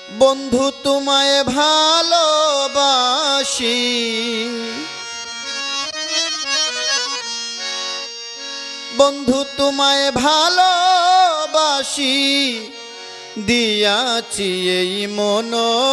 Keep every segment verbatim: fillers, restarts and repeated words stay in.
বন্ধু তোমায় ভালোবাসি, বন্ধু তোমায় ভালোবাসি, দিয়াছি এই মন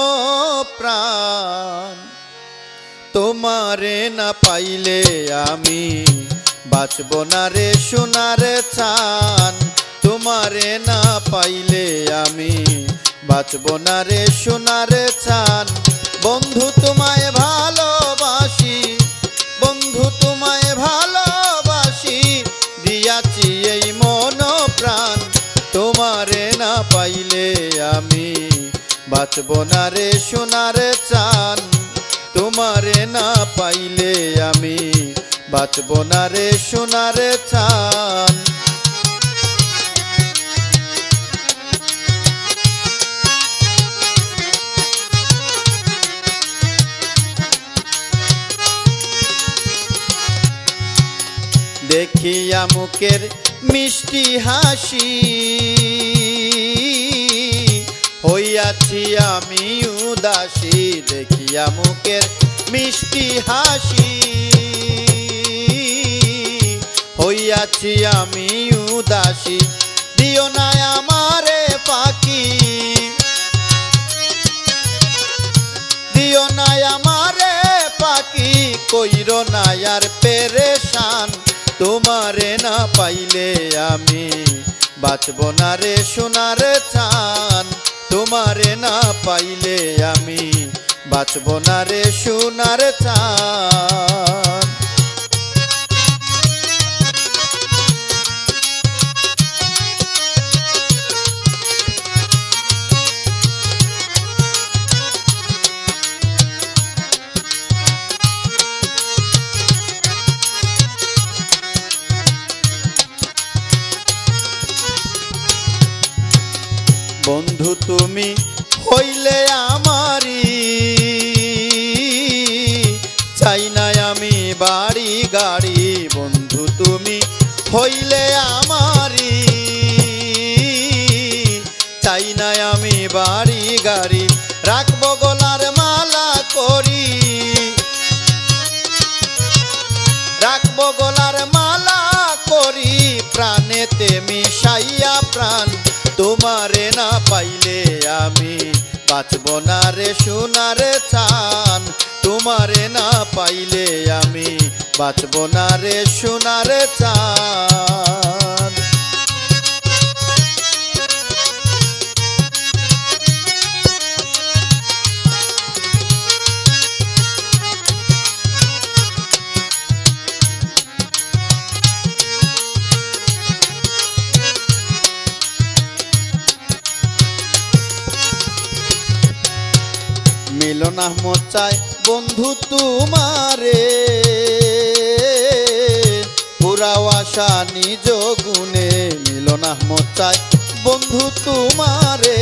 প্রাণ। তোমারে না পাইলে আমি বাঁচব না রে সোনার চান। তোমারে না পাইলে আমি বাঁচব না রে সোনার চান। বন্ধু তোমায় ভালোবাসি, বন্ধু তোমায় ভালোবাসি, দিয়াছি এই মন প্রাণ। তোমারে না পাইলে আমি বাঁচব না রে সোনার চান। তোমারে না পাইলে আমি বাঁচব না রে সোনার চান। দেখিয়া মুখের মিষ্টি হাসি, হইয়াছি আমি উদাসী। দেখিয়া মুখের মিষ্টি হাসি, হইয়াছি আমি উদাসী। দিও না আমারে পাখি, দিও না আমারে পাখি, কইরো না আর পেরেশান। তোমারে না পাইলে আমি বাঁচব না রে সোনার চান। তোমারে না পাইলে আমি বাঁচব না রে সোনার চান। বন্ধু তুমি হইলে আমারি, চাই না আমি বাড়ি গাড়ি। বন্ধু তুমি হইলে আমারি, চাই না আমি বাড়ি গাড়ি। রাখবো গলার মালা করি, রাখবো গলার মালা করি, প্রাণেতে মিশাইয়া প্রাণ। তোমারে না পাইলে আমি বাঁচব না রে সোনার চান। তোমারে না পাইলে আমি বাঁচব না রে সোনার চান। মিলন আহমদ চাই বন্ধু তোমারে, পুরাও আশা নিজ গুণে। মিলন আহমদ চাই বন্ধু তোমারে,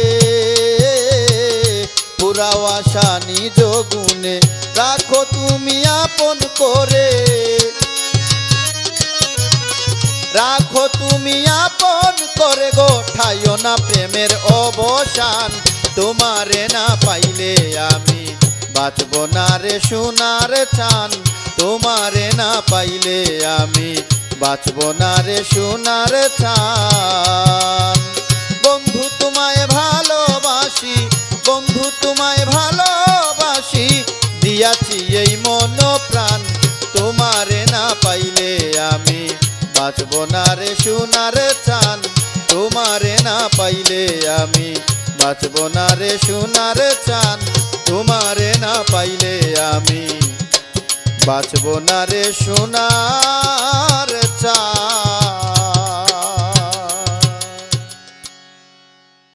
পুরাও আশা নিজ গুণে। রাখো তুমি আপন করে, রাখো তুমি আপন করে গো, ঠাইও না প্রেমের অবসান। তোমারে না পাইলে আমি বাঁচব না রে সোনার চান। তোমারে না পাইলে আমি বাঁচব না রে সোনার চান। বন্ধু তোমায় ভালোবাসি, বন্ধু তোমায় ভালোবাসি, দিয়াছি এই মন প্রাণ। তোমারে না পাইলে আমি বাঁচব না রে সোনার চান। তোমারে না পাইলে আমি বাঁচব না রে সোনার চান। তোমারে না পাইলে আমি বাঁচব না রে সোনার চান।